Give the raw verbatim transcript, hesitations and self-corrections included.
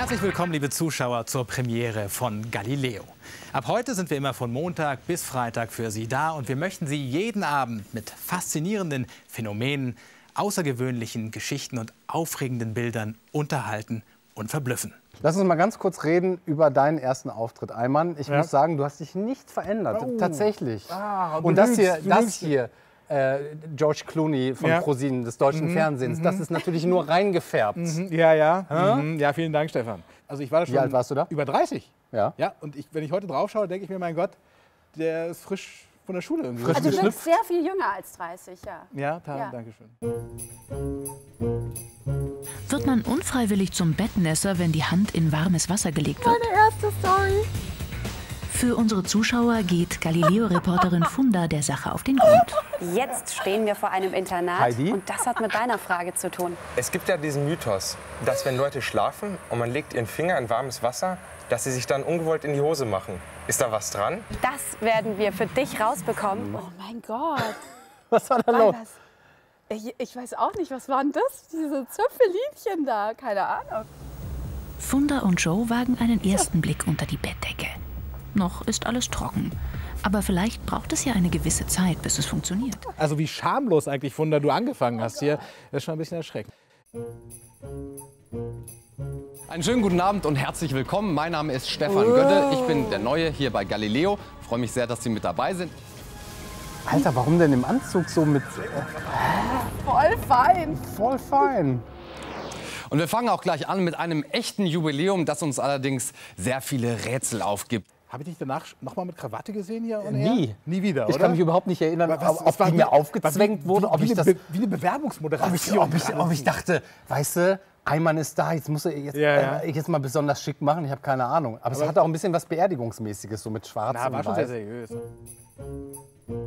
Herzlich willkommen, liebe Zuschauer, zur Premiere von Galileo. Ab heute sind wir immer von Montag bis Freitag für Sie da und wir möchten Sie jeden Abend mit faszinierenden Phänomenen, außergewöhnlichen Geschichten und aufregenden Bildern unterhalten und verblüffen. Lass uns mal ganz kurz reden über deinen ersten Auftritt, Ayman. Ich ja. muss sagen, du hast dich nicht verändert, oh. tatsächlich. Ah, und das hier, das hier äh, George Clooney von ja. ProSieben des deutschen mhm. Fernsehens, mhm. das ist natürlich nur reingefärbt. Mhm. Ja, ja. Mhm. Ja, vielen Dank, Stefan. Also ich war da schon Wie alt warst du da? Über dreißig. Ja. Ja. Und ich, wenn ich heute drauf schaue, denke ich mir, mein Gott, der ist frisch von der Schule irgendwie. Also du bist sehr viel jünger als dreißig, ja. Ja, ja. Danke schön. Wird man unfreiwillig zum Bettnässer, wenn die Hand in warmes Wasser gelegt wird? Meine erste Story. Für unsere Zuschauer geht Galileo-Reporterin Funda der Sache auf den Grund. Jetzt stehen wir vor einem Internat Heidi? Und das hat mit deiner Frage zu tun. Es gibt ja diesen Mythos, dass wenn Leute schlafen und man legt ihren Finger in warmes Wasser, dass sie sich dann ungewollt in die Hose machen. Ist da was dran? Das werden wir für dich rausbekommen. Oh mein Gott. Was war da los? Ich, ich weiß auch nicht, was waren das? Diese Zöpfelinchen da, keine Ahnung. Funda und Joe wagen einen ersten Blick unter die Bettdecke. Noch ist alles trocken. Aber vielleicht braucht es ja eine gewisse Zeit, bis es funktioniert. Also wie schamlos eigentlich, Funda, du angefangen hast hier, das ist schon ein bisschen erschreckend. Einen schönen guten Abend und herzlich willkommen. Mein Name ist Stefan Gödde. Ich bin der Neue hier bei Galileo. Ich freue mich sehr, dass Sie mit dabei sind. Alter, warum denn im Anzug so mit... Voll fein. Voll fein. Und wir fangen auch gleich an mit einem echten Jubiläum, das uns allerdings sehr viele Rätsel aufgibt. Habe ich dich danach noch mal mit Krawatte gesehen hier? Und Nie. Nie wieder, Ich oder? kann mich überhaupt nicht erinnern, was, ob was die mir aufgezwängt wie, wurde, ob wie, ich das... Be wie eine Bewerbungsmoderation. Ob ich, ob, ich, ob ich dachte, weißt du, Ayman ist da, jetzt muss er jetzt, ja, ja. äh, jetzt mal besonders schick machen, ich habe keine Ahnung. Aber, Aber es hat auch ein bisschen was Beerdigungsmäßiges, so mit schwarz na, und war schon weiß. sehr seriös.